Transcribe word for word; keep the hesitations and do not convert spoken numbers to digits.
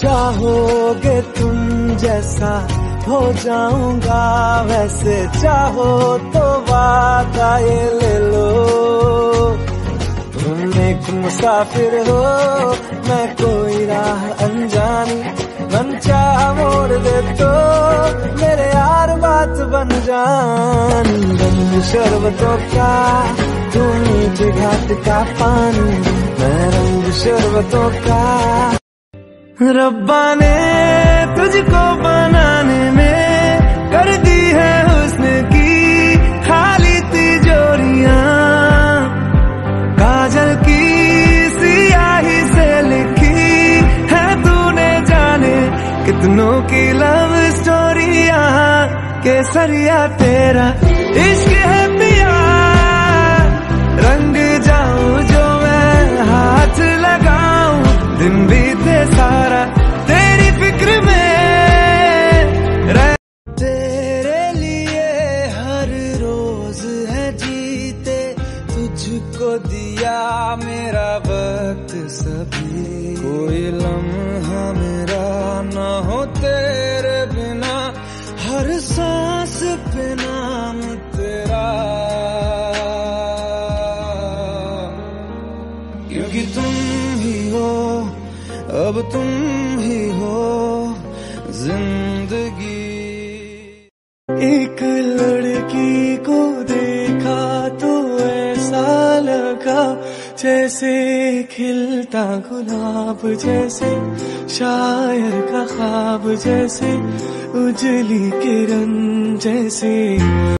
चाहोगे तुम जैसा हो जाऊंगा वैसे, चाहो तो वादा ये ले लो। तुम एक मुसाफिर हो मैं कोई राह अनजानी, मन चाह मोड़ दे तो मेरे यार बात बन जान। रंग शरबतों का तू मीठे घाट का पानी, मैं रंग शरबतों का। रब्बा ने तुझको बनाने में कर दी है हुस्न की खाली तिजोरियां, काजल की सियाही से लिखी है तूने जाने कितनों की लव स्टोरियां। केसरिया तेरा इश्क है पिया, रंग जाऊं जो मैं हाथ लगाऊं, दिन बीते सारा तेरी फिक्र में रह। तेरे लिए हर रोज है जीते, तुझको दिया मेरा वक्त सभी, कोई लम्हा मेरा ना हो तेरे बिना, हर सांस पे नाम तेरा। क्योंकि तुम ही हो, अब तुम ही हो जिंदगी। एक लड़की को देखा तो ऐसा लगा जैसे खिलता गुलाब, जैसे शायर का ख्वाब, जैसे उजली किरण जैसे।